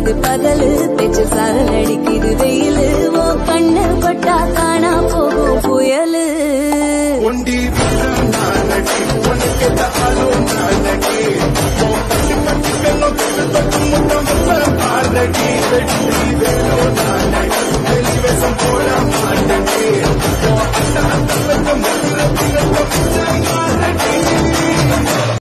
பகலு பேச்சு சாரல் அடிக்குது வெயிலு ஓ கண்ணு பட்டா